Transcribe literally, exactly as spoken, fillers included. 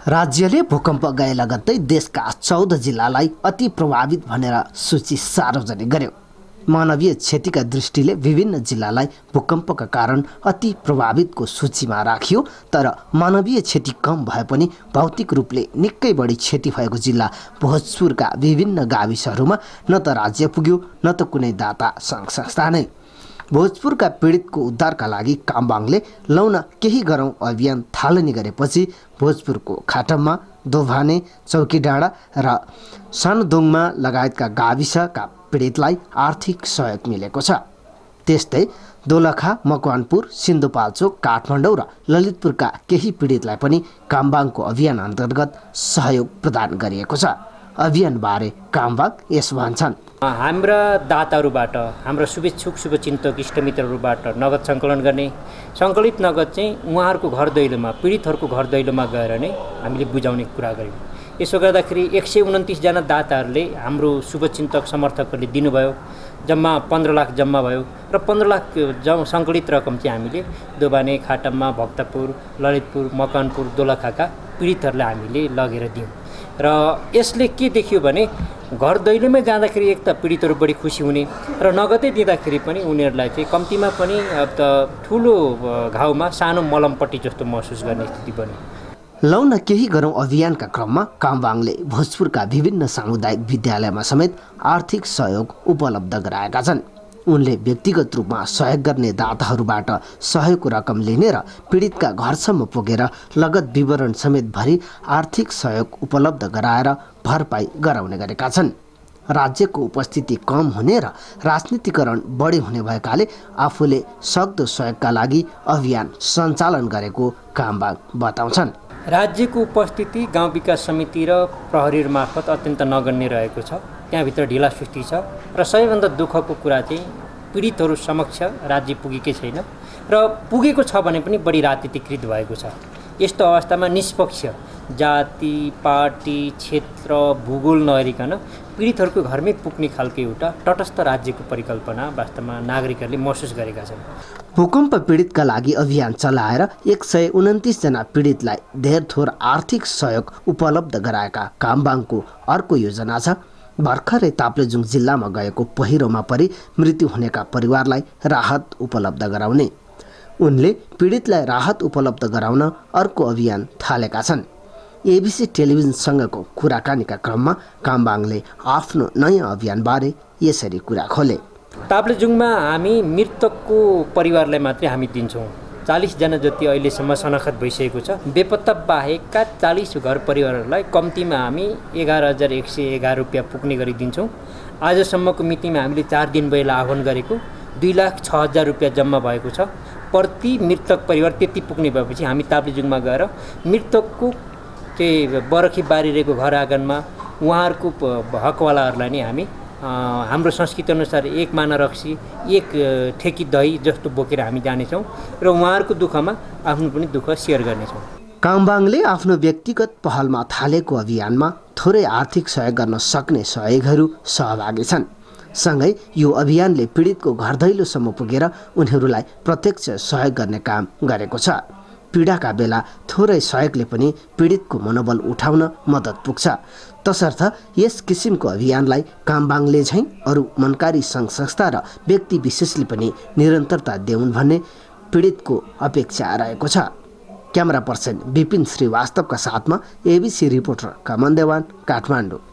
राज्यले भूकम्प गए लगत्तै देशका चौध जिल्लालाई अति प्रभावित भनेर सूची सार्वजनिक गर्यो। मानवीय क्षतिका दृष्टिले विभिन्न जिल्लालाई भूकम्पका कारण अति प्रभावितको सूचीमा राखियो, तर मानवीय क्षति कम भए पनि भौतिक रूपले निकै बढी क्षति भएको जिल्ला भोजपुरका विभिन्न गाविसहरूमा न त राज्य पुग्यो न त कुनै दाता सङ्घ संस्था नै। भोजपुरका पीडितको उद्धारका लागि कामबाङले लौन केही गरौँ अभियान थालनी गरेपछि भोजपुरको खाटममा, दोभाने, चौकीडाँडा र सानदोङमा लगायतका गाविसका पीडितलाई आर्थिक सहयोग मिलेको छ। त्यस्तै दोलखा, मकवानपुर, सिन्धुपाल्चोक, काठमाडौँ र ललितपुरका केही पीडितलाई पनि कामबाङको अभियान अन्तर्गत सहयोग प्रदान गरिएको छ। अभियानबारे कामबाङ यस भन्छन्। हाम्रा दाताहरूबाट, हाम्रा शुभेच्छुक शुभचिन्तक इष्टमित्रहरूबाट नगद सङ्कलन गर्ने, सङ्कलित नगद चाहिँ उहाँहरूको घर दैलोमा, पीडितहरूको घर दैलोमा गएर नै हामीले बुझाउने कुरा गऱ्यौँ। यसो गर्दाखेरि एक सय उन्तिसजना दाताहरूले, हाम्रो शुभचिन्तक समर्थकहरूले दिनुभयो। जम्मा पन्ध्र लाख जम्मा भयो र पन्ध्र लाख जम सङ्कलित रकम चाहिँ हामीले दोबाने, खाटममा, भक्तपुर, ललितपुर, मकवानपुर, दोलखाका पीडितहरूलाई हामीले लगेर दियौँ। र यसले के देखियो भने घर दैलोमै जाँदाखेरि एक त पीडितहरू बढी खुसी हुने र नगदै दिँदाखेरि पनि उनीहरूलाई चाहिँ कम्तीमा पनि अब त ठुलो घाउमा सानो मलमपट्टि जस्तो महसुस गर्ने स्थिति बन्यो। लौन केही गरौँ अभियानका क्रममा कामबाङले भोजपुरका विभिन्न सामुदायिक विद्यालयमा समेत आर्थिक सहयोग उपलब्ध गराएका छन्। उनले व्यक्तिगत रूपमा सहयोग गर्ने दाताहरूबाट सहयोगको रकम लिने र पीडितका घरसम्म पुगेर लगत विवरण समेत भरी आर्थिक सहयोग उपलब्ध गराएर भरपाई गराउने गरेका छन्। राज्यको उपस्थिति कम हुने र राजनीतिकरण बढी हुने भएकाले आफूले सक्दो सहयोगका लागि अभियान सञ्चालन गरेको कामबाङ बताउँछन्। राज्यको उपस्थिति गाउँ विकास समिति र प्रहरी मार्फत अत्यन्त नगण्य रहेको छ। त्यहाँभित्र ढिला सुस्ती छ र सबैभन्दा दुःखको कुरा चाहिँ पीडितहरू समक्ष राज्य पुगेकै छैन र पुगेको छ भने पनि बढी राजनीतिकृत भएको छ। यस्तो अवस्थामा निष्पक्ष जाति, पार्टी, क्षेत्र, भूगोल नहेरिकन पीडितहरूको घरमै पुग्ने खालको एउटा तटस्थ राज्यको परिकल्पना वास्तवमा नागरिकहरूले महसुस गरेका छन्। भूकम्प पीडितका लागि अभियान चलाएर एक सय उन्तिसजना पीडितलाई धेर थोर आर्थिक सहयोग उपलब्ध गराएका कामबाङको अर्को योजना छ भर्खरै ताप्लेजुङ जिल्लामा गएको पहिरोमा परि मृत्यु हुनेका परिवारलाई राहत उपलब्ध गराउने। उनले पीडितलाई राहत उपलब्ध गराउन अर्को अभियान थालेका छन्। एबिसी टेलिभिजनसँगको कुराकानीका क्रममा कामबाङले आफ्नो नयाँ अभियानबारे यसरी कुरा खोले। ताप्लेजुङमा हामी मृतकको परिवारलाई मात्रै हामी दिन्छौँ। चालिसजना जति अहिलेसम्म शनाखत भइसकेको छ। बेपत्ता बाहेकका चालिस घर परिवारहरूलाई कम्तीमा हामी एघार हजार एक सय एघार रुपियाँ पुग्ने गरी दिन्छौँ। आजसम्मको मितिमा हामीले चार दिन पहिला आह्वान गरेको दुई लाख छ हजार रुपियाँ जम्मा भएको छ। प्रति मृतक परिवार त्यति पुग्ने भएपछि हामी ताप्लेजुङमा गएर मृतकको चाहिँ बरखी बारिरहेको घर आँगनमा उहाँहरूको हकवालाहरूलाई नै हामी हाम्रो संस्कृति अनुसार एक माना रक्सी, एक ठेकी दही जस्तो बोकेर हामी जानेछौँ र उहाँहरूको दुःखमा आफ्नो पनि दुःख सेयर गर्नेछौँ। कामबाङले आफ्नो व्यक्तिगत पहलमा थालेको अभियानमा थोरै आर्थिक सहयोग गर्न सक्ने सहयोगहरू सहभागी छन्। सँगै यो अभियानले पीडितको घर दैलोसम्म पुगेर उनीहरूलाई प्रत्यक्ष सहयोग गर्ने काम गरेको छ। पीडाका बेला थोरै सहयोगले पनि पीडितको मनोबल उठाउन मद्दत पुग्छ। तसर्थ यस किसिमको अभियानलाई कामबाङले झैँ अरू मनकारी सङ्घ संस्था र व्यक्ति विशेषले पनि निरन्तरता देऊन् भन्ने पीडितको अपेक्षा रहेको छ। क्यामेरा पर्सन विपिन श्रीवास्तवका साथमा एबिसी रिपोर्टर कमन देवान, काठमाडौँ।